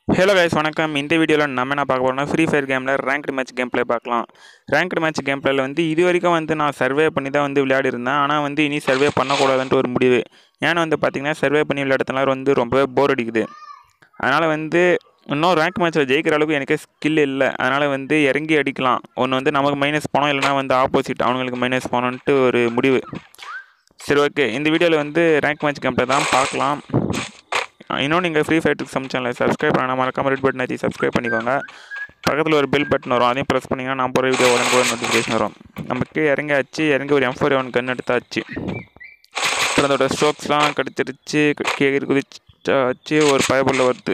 Hello guys வணக்கம். இந்த வீடியோவில் நம்ம என்ன பார்க்க போறோம்னா ஃப்ரீ ஃபயர் கேமில் ரேங்க்டு மேட்ச் கேம் ப்ளே பார்க்கலாம். ரேங்க்டு மேட்ச் கேம் ப்ளேயில் வந்து இது வரைக்கும் வந்து நான் சர்வே பண்ணி தான் வந்து விளையாடி இருந்தேன். ஆனால் வந்து இனி சர்வே பண்ணக்கூடாதுன்ட்டு ஒரு முடிவு. ஏன்னா வந்து பார்த்தீங்கன்னா சர்வே பண்ணி விளையாடுறதுனால வந்து ரொம்பவே போர் அடிக்குது. அதனால் வந்து இன்னும் ரேங்க் மேட்ச்சில் ஜெயிக்கிற அளவுக்கு எனக்கு ஸ்கில் இல்லை. அதனால் வந்து இறங்கி அடிக்கலாம். ஒன்று வந்து நமக்கு மைனஸ் போனோம், இல்லைனா வந்து ஆப்போசிட் அவங்களுக்கு மைனஸ் போனோன்ட்டு ஒரு முடிவு. சரி, ஓகே. இந்த வீடியோவில் வந்து ரேங்க் மேட்ச் கேம் ப்ளே தான் பார்க்கலாம். இன்னும் நீங்கள் ஃப்ரீ ஃபயர் ட்ரிக்ஸ் சேனலை சப்ஸ்கிரைப் பண்ணால் மறக்காம ரெட் பட்டன் அழுத்தி சப்ஸ்கிரைப் பண்ணிக்கோங்க. பக்கத்தில் ஒரு பெல் பட்டன் வரும், அதையும் ப்ரெஸ் பண்ணிங்கன்னா நான் போகிற வீடியோ உடனே நோட்டிஃபிகேஷன் வரும். நமக்கு இறங்கி ஒரு M4A1 கன் எடுத்தாச்சு. அப்புறம் அதோட ஸ்ட்ரோக்ஸ்லாம் கடிச்சிருச்சு, குதிச்சாச்சு. ஒரு பயபுள்ள வருது,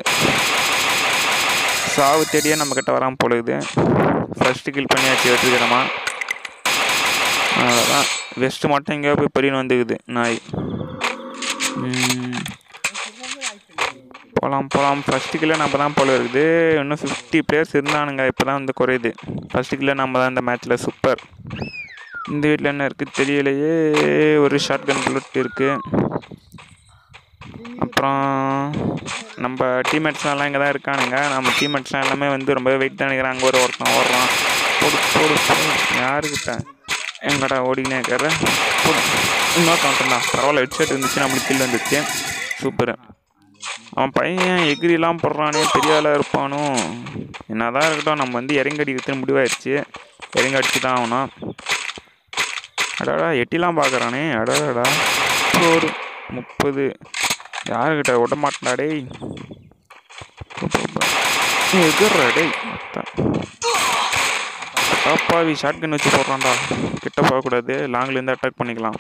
சாவு தேடியே நம்மக்கிட்ட வராமல் போலுது. ஃபஸ்ட்டு கில் பண்ணியாச்சு வெற்றிகரமா. அவ்வளோதான். வெஸ்ட்டு மட்டும் எங்கேயோ போய் பெரியன்னு வந்துக்குது நாய். போகலாம். ஃபஸ்ட்டு கில்லே நம்ம தான் போல இருக்குது. இன்னும் 50 பிளேயர்ஸ் இருந்தானுங்க. இப்போ தான் வந்து குறையுது. ஃபஸ்ட்டு கில்லே நம்ம தான் இந்த மேட்ச்சில். சூப்பர். இந்த வீட்டில் என்ன இருக்குது தெரியலையே. ஒரு ஷார்ட் கன் புல்லட் இருக்குது. அப்புறம் நம்ம டீம்மேட்ஸ்லாம் இங்கே தான் இருக்கானுங்க. நம்ம டீம்மேட்ஸ்லாம் எல்லாமே வந்து ரொம்ப வெயிட் தான் நினைக்கிறாங்க. அங்கே ஒருத்தன் ஓடுறான். போடு யாருக்கிட்ட எங்கடா ஓடினே இருக்கிற? போடு. இன்னொரு கவுண்டன் தான். பரவாயில்ல, ஹெட் ஷாட் இருந்துச்சு, நம்மளுக்கு கில் வந்துச்சு. சூப்பர். அவன் பையன் எகிரிலாம் போடுறானே, பெரிய ஆளாக இருப்பானோ. என்ன தான் இருக்கட்டும், நம்ம வந்து இறங்கி அடிக்கிறதுன்னு முடிவாயிடுச்சு. இறங்கி அடிச்சு தான் ஆகணும். அடாடா, எட்டிலாம் பார்க்குறானே. அடாடா, ஒரு 30 யாருக்கிட்ட விட மாட்டேன்டா. எகிர்றா டேய். பாப்பாவி ஷார்ட் கன் வச்சு போடுறான்டா. கிட்ட போகக்கூடாது, லாங்லேருந்து அட்டாக் பண்ணிக்கலாம்.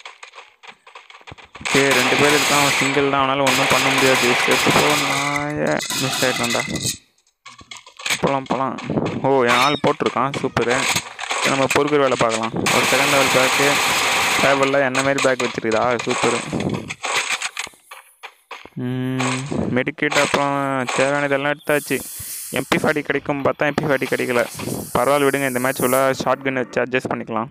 ஓகே, 2 பேர் இருக்கான். சிங்கிள் தான், அவனால் ஒன்றும் பண்ண முடியாது. மிஸ் ஆகிட்டான்டா. போகலாம். ஓ, என் ஆள் போட்டிருக்கான். சூப்பரு. நம்ம பொறுக்கிற வேலை பார்க்கலாம். ஒரு செகண்ட் லெவல் பேக்கு டேபிளில் என்ன மாதிரி பேக் வச்சுருக்குதா? சூப்பரு. மெடிக்கேட் அப்புறம் தேவையானதெல்லாம் எடுத்தாச்சு. MP40 கிடைக்கும் பார்த்தா MP40 கிடைக்கல. பரவாயில்ல, விடுங்க. இந்த மேட்ச் உள்ள ஷார்ட் கன் வச்சு அட்ஜஸ்ட் பண்ணிக்கலாம்.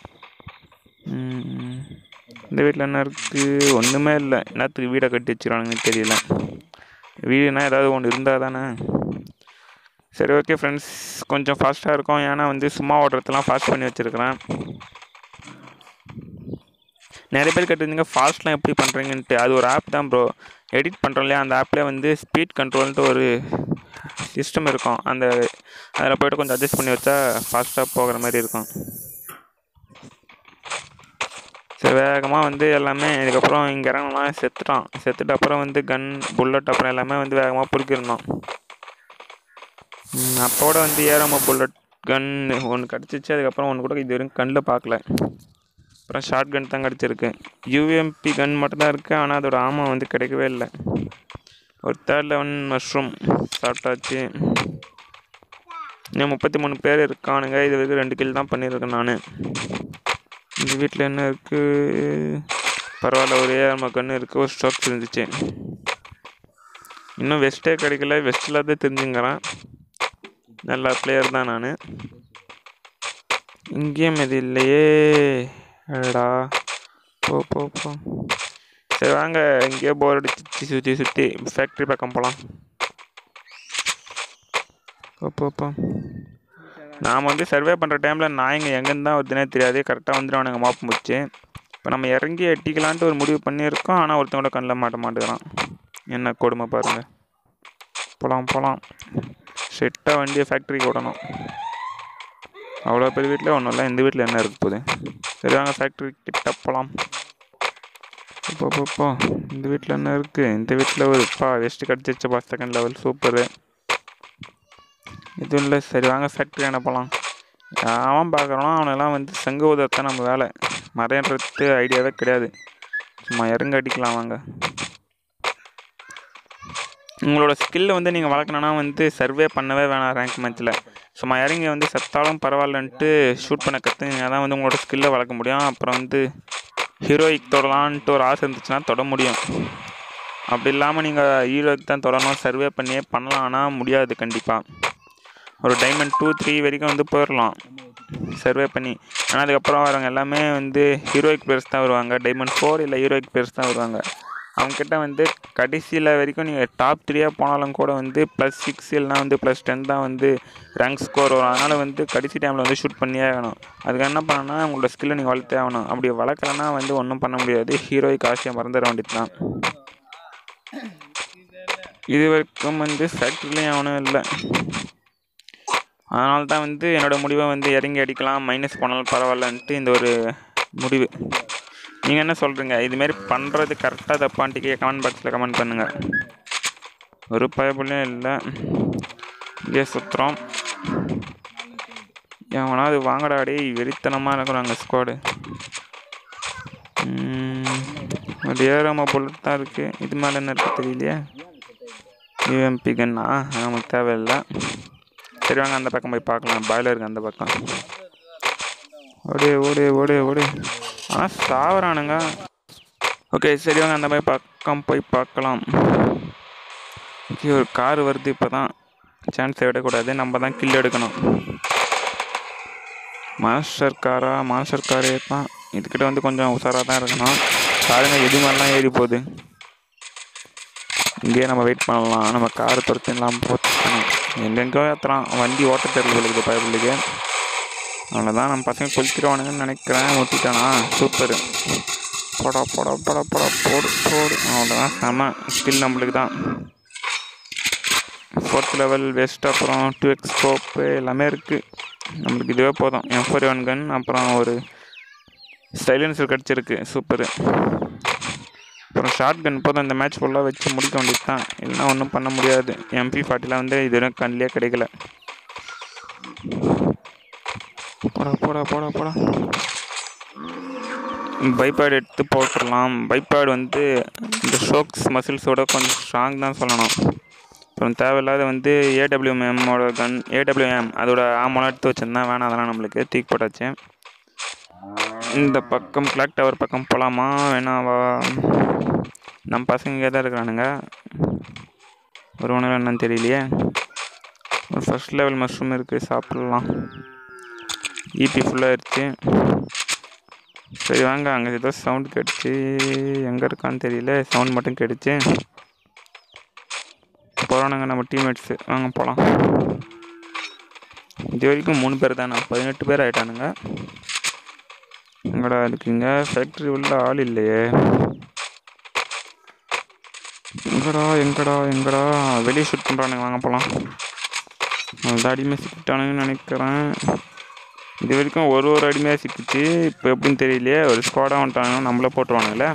இந்த வீட்டில் என்ன இருக்குது? ஒன்றுமே இல்லை. என்னத்துக்கு வீடை கட்டி வச்சுருவானுங்கன்னு தெரியல. வீடுனா ஏதாவது ஒன்று இருந்தால் தானே. சரி, ஓகே ஃப்ரெண்ட்ஸ். கொஞ்சம் ஃபாஸ்ட்டாக இருக்கும், ஏன்னா வந்து சும்மா ஓடுறதுலாம் ஃபாஸ்ட் பண்ணி வச்சுருக்கிறேன். நிறைய பேர் கேட்டிருந்தீங்க ஃபாஸ்ட்லாம் எப்படி பண்ணுறீங்கன்ட்டு. அது ஒரு ஆப் தான் ப்ரோ. எடிட் பண்ணுறோம் இல்லையா, அந்த ஆப்லேயே வந்து ஸ்பீட் கண்ட்ரோல்ன்ட்டு ஒரு சிஸ்டம் இருக்கும். அதில் போய்ட்டு கொஞ்சம் அட்ஜஸ்ட் பண்ணி வச்சா ஃபாஸ்ட்டாக போகிற மாதிரி இருக்கும். சரி, வேகமாக வந்து எல்லாமே இதுக்கப்புறம் இங்கே இறங்கலாம். செத்துட்டு அப்புறம் வந்து கன் புல்லட் அப்புறம் எல்லாமே வந்து வேகமாக பொறுக்கிடணும். அப்போட வந்து ஏறாமல் புல்லட் கன் ஒன்று கிடச்சிச்சு. அதுக்கப்புறம் ஒன்று கூட இது வரைக்கும் கண்ணில் பார்க்கல. அப்புறம் ஷார்ட் கன் தான் கிடச்சிருக்கு. UMP கன் மட்டும்தான் இருக்குது, ஆனால் அதோட ஆமை வந்து கிடைக்கவே இல்லை. ஒரு 3rd லெவல் மஷ்ரூம் சாப்பிட்டாச்சு. இன்னும் 33 பேர் இருக்கானுங்க. இது வரைக்கும் 2 கில் தான் பண்ணியிருக்கேன் நான். இந்த வீட்டில் என்ன இருக்குது? பரவாயில்ல, ஒரே நம்ம கன்று இருக்குது. ஒரு ஸ்டாக்ஸ் இருந்துச்சு. இன்னும் வெஸ்ட்டே கிடைக்கல. வெஸ்ட்டில் தான் தெரிஞ்சுங்கிறேன். நல்ல பிளேயர் தான் நான். இங்கேயும் இது இல்லையே. அடடா, போ. சரி வாங்க, இங்கேயே போர் அடிச்சு சுற்றி ஃபேக்ட்ரி பக்கம் போகலாம். போ. நாம் வந்து சர்வே பண்ணுற டைமில் நாய்ங்க எங்கேருந்து தான் வருதுன்னே தெரியாது. கரெக்டாக வந்துடுவானுங்க மாப்பு முடிச்சு. இப்போ நம்ம இறங்கி அட்டிக்கலான்ட்டு ஒரு முடிவு பண்ணியிருக்கோம். ஆனால் ஒருத்தவங்களோட கண்ணில் மாட்டேங்கிறான். என்ன கொடுமை பாருங்கள். போகலாம். செட்டாக வண்டியை ஃபேக்ட்ரிக்கு விடணும். அவ்வளோ பெரிய வீட்டில் ஒன்றும் இல்லை. இந்த வீட்டில் என்ன இருக்குது போகுது? சரி வாங்க, ஃபேக்ட்ரி கிட்ட போகலாம். போ. இந்த வீட்டில் என்ன இருக்குது? இந்த வீட்டில் ஒரு வெஸ்ட்டு கிடச்சிருச்சுப்பா, 2nd லெவல். சூப்பரு. இதுவும் இல்லை. சரி வாங்க, ஃபேக்ட்ரி என்ன போகலாம். அவன் பார்க்குறோன்னா அவனெல்லாம் வந்து சங்கு உதத்தான் நம்ம வேலை. மறையன்றது ஐடியாவே கிடையாது. சும்மா இறங்க அடிக்கலாம் வாங்க. உங்களோட ஸ்கில்லை வந்து நீங்கள் வளர்க்கணுன்னா வந்து சர்வே பண்ணவே வேணாம். ரேங்க் மேட்ச்சில் சும்மா இறங்கி வந்து செத்தாலும் பரவாயில்லன்ட்டு ஷூட் பண்ண கற்றுங்க. தான் வந்து உங்களோட ஸ்கில்லை வளர்க்க முடியும். அப்புறம் வந்து ஹீரோயிக் தொடலான்ட்டு ஒரு ஆசை இருந்துச்சுன்னா தொட முடியும். அப்படி இல்லாமல் நீங்கள் ஹீரோயிக் தான் தொடரணும், சர்வே பண்ணியே பண்ணலாம். ஆனால் முடியாது கண்டிப்பாக. ஒரு டைமண்ட் 2, 3 வரைக்கும் வந்து போயிடலாம் சர்வே பண்ணி. ஆனால் அதுக்கப்புறம் வரவங்க எல்லாமே வந்து ஹீரோயிக் பிளேயர்ஸ் தான் வருவாங்க. டைமண்ட் 4 இல்லை ஹீரோயிக் பிளேயர்ஸ் தான் வருவாங்க. அவங்கக்கிட்ட வந்து கடைசியில் வரைக்கும் நீங்கள் டாப் 3 போனாலும் கூட வந்து +6 இல்லைனா வந்து +10 தான் வந்து ரேங்க் ஸ்கோர் வரும். அதனால் வந்து கடைசி டைமில் வந்து ஷூட் பண்ணியே ஆகணும். அதுக்கு என்ன பண்ணணும்னா உங்களோட ஸ்கில்லை நீங்கள் வளர்த்தே ஆகணும். அப்படி வளர்க்கலன்னா வந்து ஒன்றும் பண்ண முடியாது. ஹீரோய்க்கு ஆசையை மறந்துட வேண்டியது தான். இது வரைக்கும் வந்து ஃபேக்ட்ரிலையும் அவனும் இல்லை. அதனால தான் வந்து என்னோடய முடிவை வந்து இறங்கி அடிக்கலாம், மைனஸ் போனாலும் பரவாயில்லன்ட்டு இந்த ஒரு முடிவு. நீங்கள் என்ன சொல்கிறீங்க? இதுமாரி பண்ணுறது கரெக்டாக தப்பான்ட்டு கமெண்ட் பாக்ஸில் கமெண்ட் பண்ணுங்கள். ஒரு பயப்புள்ளையும் இல்லை, இங்கே சுற்றுறோம். எவனா அது வாங்கடாடி, வெறித்தனமாக இருக்கிறாங்க ஸ்குவாடு. ஒரு ஏறாம புல்லட் தான் இருக்குது. இது மேலே என்ன இருக்குது தெரியலையே. யூஎம்பி கன்னா நமக்கு தேவையில்லை. சரி வாங்க அந்த பக்கம் போய் பார்க்கலாம். பாய்லருக்கு அந்த பக்கம். ஓடு ஓடு ஓடு ஓடு. ஆனால் சாவறானுங்க. ஓகே சரி வாங்க அந்த மாதிரி பக்கம் போய் பார்க்கலாம். ஓகே ஒரு கார் வருது. இப்போ தான் சான்ஸை விடக்கூடாது, நம்ம தான் கில் எடுக்கணும். மாஸ்டர் காரே தான். இதுக்கிட்ட வந்து கொஞ்சம் உஷாராக தான் இருக்கணும். பாருங்கள் எது மாதிரிலாம் ஏறி போகுது. இங்கேயே நம்ம வெயிட் பண்ணலாம். நம்ம காரை துரத்திடலாம் போட்டுக்கணும். எங்கெங்கோ ஏற்றுறான். வண்டி ஓட்ட தெரியல இருக்குது பயப்புள்ளிக்கு. அவ்வளோதான், நம்ம பசங்க கொளுத்திடுவானுங்கன்னு நினைக்கிறேன். ஒட்டிட்டானா சூப்பர். போடா போடா போடா போடா போடு போடு. அவ்வளோதான், செம ஸ்கில் நம்மளுக்கு தான். 4th லெவல் வெஸ்ட், அப்புறம் 2x ஸ்கோப்பு எல்லாமே இருக்குது. நம்மளுக்கு இதுவே போதும். M41 கன், அப்புறம் ஒரு சைலன்சர் கிடச்சிருக்கு. சூப்பரு. அப்புறம் ஷார்ட் கன் போதும். இந்த மேட்ச் ஃபுல்லாக வச்சு முடிக்க வேண்டியது தான். இல்லைனா ஒன்றும் பண்ண முடியாது. MP40 வந்து இது வரைக்கும் கண்ணிலே கிடைக்கல. போடா போடா போடா போடா. பைபேட் எடுத்து போட்டுடலாம். பைபேட் வந்து இந்த ஷோக்ஸ் மசில்ஸோட கொஞ்சம் ஸ்ட்ராங் தான் சொல்லணும். அப்புறம் தேவையில்லாத வந்து AWMோட கன், AWM அதோட ஆமெல்லாம் எடுத்து வச்சுருந்தேன். வேணாம், அதெல்லாம் நம்மளுக்கு தூக்கி போட்டாச்சு. இந்த பக்கம் கிளாக் டவர் பக்கம் போகலாமா வேணாவா? நம்ம பசங்க இங்கே தான் இருக்கிறானுங்க. வருவானுங்க என்னன்னு தெரியலையே. ஒரு ஃபர்ஸ்ட் லெவல் மஷ்ரூம் இருக்குது, சாப்பிட்லாம். EP ஃபுல்லாகிடுச்சு. சரி வாங்க, அங்கே ஏதோ சவுண்ட் கேட்டுச்சு. எங்கே இருக்கான்னு தெரியல, சவுண்ட் மட்டும் கேட்டுச்சு. போகிறானுங்க நம்ம டீம்மேட்ஸு. வாங்க போகலாம். இது வரைக்கும் 3 பேர் தானே, 18 பேர் ஆகிட்டானுங்க. எங்கடா இருக்குங்க? ஃபேக்ட்ரி உள்ள ஆள் இல்லையே. எங்கடா வெளியே ஷூட் பண்ணுறானுங்க. வாங்க போகலாம். அவ்வளோதான், அடிமையாக சிக்கிட்டானுங்கன்னு நினைக்கிறேன். இது வரைக்கும் ஒரு அடிமையாக சிக்கிச்சு. இப்போ எப்படின்னு தெரியலையே. ஒரு ஸ்குவாடாக வந்துட்டானுங்க, நம்மள போட்டுருவானுங்களே.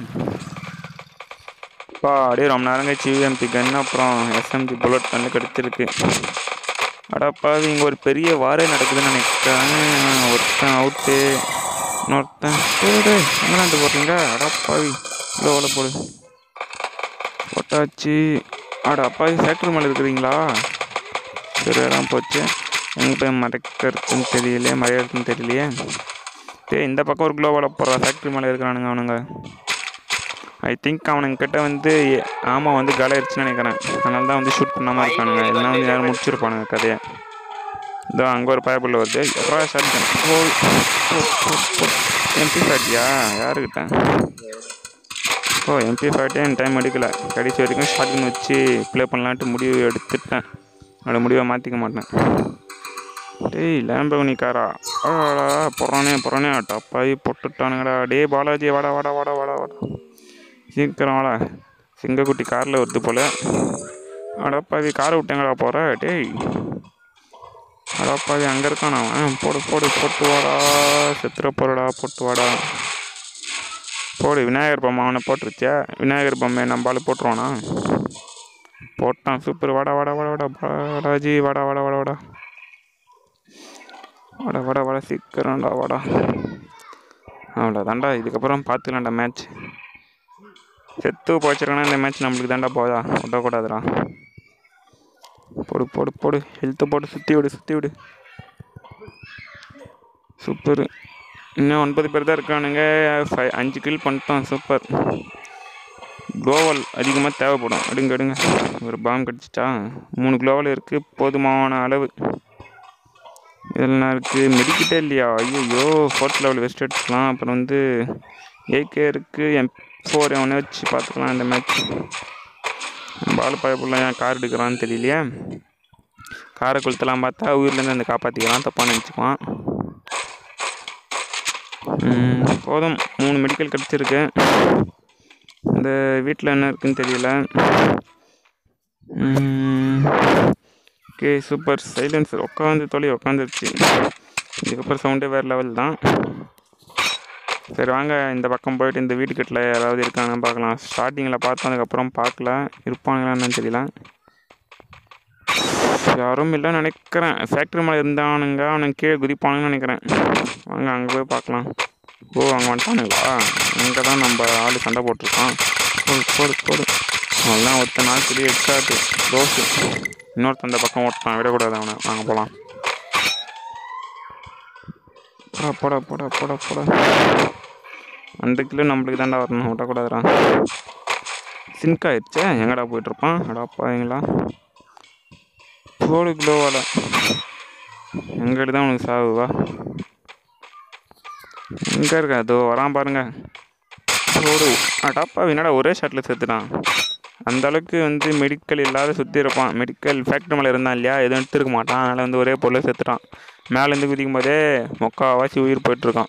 அப்படியே ரொம்ப நேரம் கழிச்சு UMP கன், அப்புறம் SMG புல்லட் கன்று கிடச்சிருக்கு. அடப்பாவி, இங்கே ஒரு பெரிய வாரே நடக்குதுன்னு நினைக்கிறேன். ஒருத்தன் அவுட்டு, இன்னொருத்தன் எங்கேனாண்டு போடுறீங்க? அடப்பாவி, இவ்வளோ வேலை போடு போட்டாச்சு. அப்பாவி ஃபேக்ட்ரி மேலே இருக்கிறீங்களா? சரியாதான் போச்சு. எங்கே போய் மறைக்கிறதுன்னு தெரியலையே. சரி இந்த பக்கம் ஒரு குளோவால் போடுறா. ஃபேக்ட்ரி மேலே இருக்கிறானுங்க அவனுங்க. ஐ திங்க் அவனுங்கிட்ட வந்து ஆமாம் வந்து காலியாகிடுச்சுன்னு நினைக்கிறேன். அதனால தான் வந்து ஷூட் பண்ணாமல் இருக்கானுங்க. இல்லைனா வந்து யாரும் முடிச்சிருப்பானுங்க கதையை. இதோ அங்கே ஒரு பயப்புள்ள வருது. எப்போ ஷார்ட் MP40 யாருக்கிட்ட? MP40 டைம் எடுக்கலை. கடைசி வரைக்கும் ஷார்ட் கன் வச்சு ப்ளே பண்ணலான்ட்டு முடிவு எடுத்துட்டேன். அதோட முடிவை மாற்றிக்க மாட்டேன். டேய் லேம்பகனி காரா, போடுறானே டப்பாயி போட்டுட்டானுங்கடா. டே பாலாஜி, வாடா சீக்கிரம் வாடா. சிங்கக்குட்டி காரில் வருது போல். அடப்பாவி, காரை விட்டேங்கடா போகிற. டேய் அடப்பாவி, அங்கே இருக்கானா அவன்? போட்டு வாடா. செத்துற போறடா, போட்டு வாடா. போடு. விநாயகர் பொம்மை அவனை போட்டுருச்சா? விநாயகர் பொம்மை நம்மளால போட்டுருவானா? போட்டான். சூப்பர். வாடா பாலாஜி, வாடா சீக்கிரம்டா வாடா. அவ்வளோதான்டா, இதுக்கப்புறம் பார்த்துக்கலாம்டா மேட்ச். செத்து போச்சிருக்கேன்னா இந்த மேட்ச் நம்மளுக்கு தாண்டா போதா, விடக்கூடாதுடா. போடு. ஹெல்த்தை போட்டு சுற்றி விடு. சூப்பர். இன்னும் 9 பேர் தான் இருக்கானுங்க. 5 கில் பண்ணிட்டோம். சூப்பர். குளோவல் அதிகமாக தேவைப்படும். எடுங்க. ஒரு பாம் கிடச்சிட்டா. 3 குளோவல் இருக்குது, போதுமான அளவு. இதெல்லாம் இருக்குது. மெடிக்கிட்டே இல்லையா? ஐயோ, 4th லெவல் வெஸ்ட் எடுத்துக்கலாம். அப்புறம் வந்து AK இருக்குது, 4-1 வச்சு பார்த்துக்கலாம் இந்த மேட்ச். பால் பயப்புள்ள ஏன் கார் எடுக்கிறான்னு தெரியலையே. காரை கொளுத்தலாம் பார்த்தா உயிர்லேருந்து வந்து காப்பாற்றிக்கலாம், தப்பாக நினச்சிக்குவான். போதும், 3 மெடிக்கல் கிடச்சிருக்கு. இந்த வீட்டில் என்ன இருக்குன்னு தெரியல. Okay super. சைலன்சர் உட்காந்துருச்சு. இதுக்கப்புறம் சவுண்டே வேறு லெவல் தான். சரி வாங்க இந்த பக்கம் போயிட்டு இந்த வீட்டுக்கிட்ட யாராவது இருக்காங்கன்னு பார்க்கலாம். ஸ்டார்டிங்கில் பார்த்தோம், அதுக்கப்புறம் பார்க்கல. இருப்பாங்களான்னு தெரியல. யாரும் இல்லைன்னு நினைக்கிறேன். ஃபேக்ட்ரி மேலே இருந்தானுங்க, அவனுக்கு கீழே குதிப்பானுங்கன்னு நினைக்கிறேன். வாங்க அங்கே போய் பார்க்கலாம். ஓ அங்கே வந்துட்டானுங்களா? அங்கே தான் நம்ம ஆள் சண்டை போட்டிருக்கான். போடு அதெல்லாம் ஒருத்த நாள் பெரிய எக்ஸ்ட்ராட்டு ரோஸு. இன்னொருத்த அந்த பக்கம் ஓட்டான், விடக்கூடாது அவனை. வாங்க போகலாம். போட அந்த கிலோ நம்மளுக்கு தாண்டா வரணும், விட்டக்கூடாதுடா. சிங்க் ஆயிடுச்சே, எங்கடா போயிட்டுருப்பான்? அடாப்பாங்களா போடு கிலோவால். எங்கிட்ட தான் உனக்கு சாவுவா? எங்கே இருக்கா? அதோ வரான் பாருங்க. போடு. அடாப்பா என்னடா ஒரே ஷாட்டில் செத்துட்டான். அந்த அளவுக்கு மெடிக்கல் இல்லாத சுற்றி இருப்பான். மெடிக்கல் ஃபேக்ட்ரி மேலே இருந்தான் இல்லையா, எதுவும் எடுத்துருக்க மாட்டான். அதனால் ஒரே பொருளை செத்துட்டான். மேலேருந்து குதிக்கும் போதே மொக்காவாசி உயிர் போயிட்டுருக்கான்.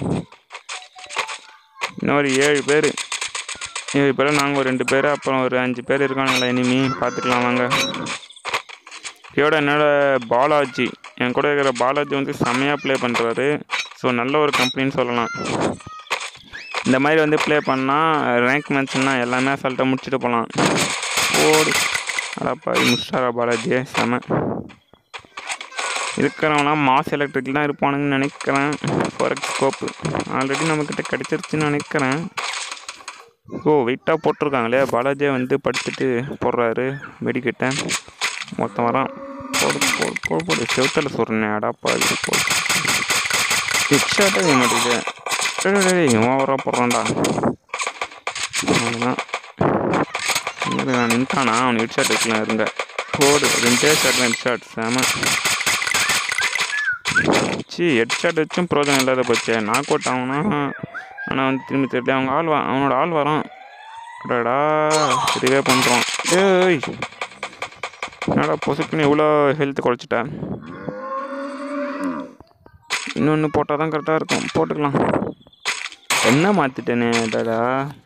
இன்னொரு 7 பேர் நாங்கள் ஒரு 2 பேர், அப்புறம் ஒரு 5 பேர் இருக்கானுங்களா இனிமே பார்த்துக்கலாம் வாங்க. இதோட என்னோட பாலாஜி, என் கூட இருக்கிற பாலாஜி செம்மையாக ப்ளே பண்ணுறாரு. ஸோ நல்ல ஒரு கம்பெனின்னு சொல்லலாம். இந்த மாதிரி ப்ளே பண்ணால் ரேங்க் மேட்ச்னா எல்லாமே அசால்ட்டாக முடிச்சுட்டு போகலாம். ஓடு. அடாப்பா முடிச்சிட்டாரா பாலாஜியே? செம. இருக்கிறவங்களாம் மாஸ் எலக்ட்ரிக்கில் தான் இருப்பானுங்கன்னு நினைக்கிறேன். 4x ஸ்கோப்பு ஆல்ரெடி நம்மக்கிட்ட கிடச்சிருச்சுன்னு நினைக்கிறேன். ஓ வெயிட்டாக போட்டிருக்காங்களே. பாலாஜியை படுத்துட்டு போடுறாரு வெடிக்கிட்ட. மொத்தம் வரான். போடு செவத்தில் சொல்கிறேன். அடாப்பா போடு. ஹெட்ஷாட்டாக மாட்டேங்குது. இவன் வர போடுறான்டா. அவ்வளோதான் நின்ட்டானா? அவன் ஹெட்ஷாட் வைக்கலாம் இருங்க. போடு 2 ஷாட் ஹெட்ஷாட். செம. ஹெட்ஷாட் வச்சும் ப்ரோஜனம் இல்லாத போச்சு. நாக் அவுட் ஆகுனா. ஆனால் திரும்பி தெரியல. அவனோட ஆள் வரான். அடடா இதுவே பண்ணுறான். ஏய் என்னடா பொசுக்குன்னு இவ்வளோ ஹெல்த்து குறைச்சிட்டேன். இன்னொன்று போட்டால் தான் கரெக்டாக இருக்கும். போட்டுக்கலாம். என்ன மாற்றிட்டேனே டாடா.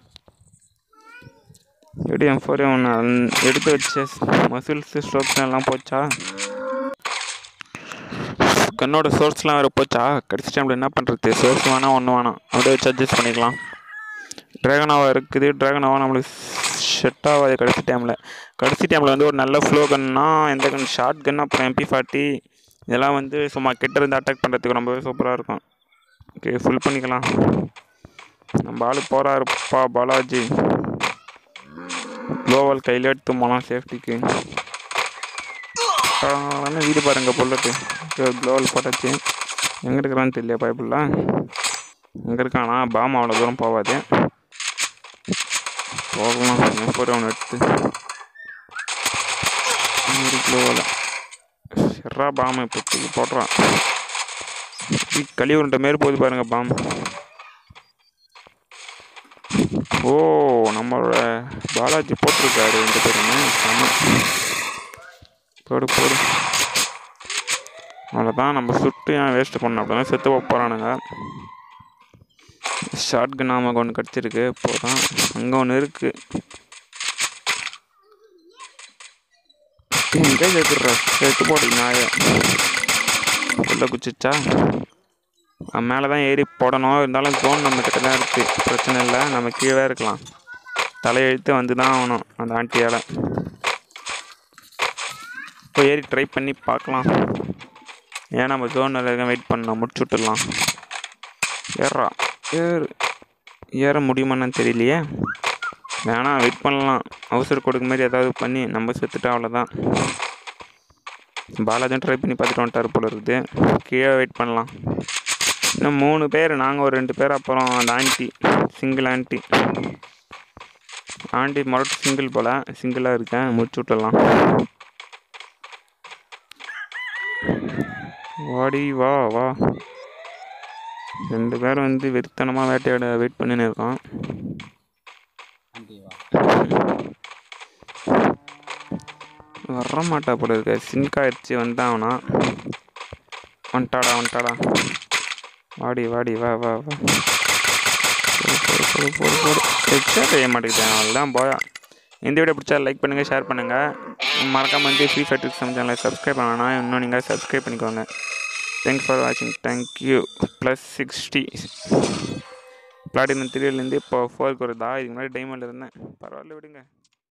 எப்படி M4A1 எடுத்து வச்ச மசில்ஸு ஸ்ட்ரோக்ஸ் எல்லாம் போச்சா? கண்ணோட சோர்ஸ்லாம் வேறு போச்சா? கடைசி டைமில் என்ன பண்ணுறது? சோர்ஸ் வேணாம் ஒன்று வேணாம், அப்படியே வச்சு அட்ஜஸ்ட் பண்ணிக்கலாம். ட்ராகனாவா இருக்குது. ட்ராகனாவா நம்மளுக்கு செட் ஆகாது கடைசி டைமில் ஒரு நல்ல ஃப்ளோ கன்னா எந்த கன்? ஷார்ட் கன், அப்புறம் MP40 இதெல்லாம் சும்மா கிட்ட இருந்து அட்டாக் பண்ணுறதுக்கு ரொம்பவே சூப்பராக இருக்கும். ஓகே ஃபுல் பண்ணிக்கலாம். நம்ம ஆள் போகிறாருப்பா பாலாஜி. குளோவல் கையில் எடுத்து போகலாம் சேஃப்டிக்கு. வீடு பாருங்கள் புல்லட்டு. குளோவல் போட்டாச்சு. எங்கே இருக்கிறான்னு தெரியல பைப்பில். எங்கே இருக்கானா? பாம் அவ்வளோ தூரம் போகாது. போகலாம். M4A1 எடுத்து ஒரு குளோவில் எறா பாம் இப்போதைக்கு போடுறான். கழிவுண்ட மாரி போகுது பாருங்க பாம். ஓ நம்மளோட பாலாஜி போட்டிருக்காரு 2 பேருமே. போடு அவ்வளோதான். நம்ம சுட்டு ஏன் வேஸ்ட் பண்ணோம்? அப்படின்னா செத்து போகிறானுங்க. ஷார்ட் கன் நமக்கு ஒன்று கிடச்சிருக்கு. இப்போதான் அங்கே ஒன்று இருக்குது. எங்கே கேட்குறா? செத்து போட்டு நாயை உள்ள குச்சிச்சா? மேலே தான் ஏறி போடணும். இருந்தாலும் ஜோன் நம்ம கிட்ட தான் இருக்குது. பிரச்சனை இல்லை, நம்ம கீழே இருக்கலாம். தலையெழுத்து தான் ஆகணும் அந்த ஆண்டியால். இப்போ ஏறி ட்ரை பண்ணி பார்க்கலாம். ஏன் நம்ம ஜோனில் வெயிட் பண்ணலாம், முடிச்சு விட்டுடலாம். ஏற முடியுமான்னு தெரியலையே. வேணாம் வெயிட் பண்ணலாம். அவசர கொடுக்க மாதிரி ஏதாவது பண்ணி நம்ம செத்துட்டா அவ்வளோதான். பாலாஜியும் ட்ரை பண்ணி பார்த்துட்டு வந்துட்டார் போல இருக்குது. கீழே வெயிட் பண்ணலாம். இன்னும் 3 பேர், நாங்கள் ஒரு 2 பேர், அப்புறம் அந்த ஆண்டி, சிங்கிள் ஆண்டி மறுட்டு சிங்கிள் போல். சிங்கிளாக இருக்கேன், முடிச்சு விட்டுடலாம். வாடி வா 2 பேர் வெறித்தனமாக வேட்டையாட வெயிட் பண்ணின்னு இருக்கான். வர மாட்டா போல இருக்க. சின்கா அடிச்சு வந்தாவனா. வந்துட்டாடா. வாடி வா. போடு. ஹெட்ஷாட் செய்ய மாட்டேங்குது. அவ்வளோதான் போயா. இந்த வீடியோ பிடிச்சா லைக் பண்ணுங்கள், ஷேர் பண்ணுங்கள். மறக்காம வந்து ஃப்ரீ ஃபயர் ட்ரிக்ஸ் சேனலை சப்ஸ்கிரைப் பண்ணலாம். இன்னும் நீங்கள் சப்ஸ்கிரைப் பண்ணிக்கோங்க. தேங்க்ஸ் ஃபார் வாட்சிங். தேங்க்யூ. +60 பிளாட்டினம் 3லேருந்து இப்போ 4க்கு வருதா. இதுக்கு முன்னாடி டைமண்டில் இருந்தேன். பரவாயில்ல, விடுங்க.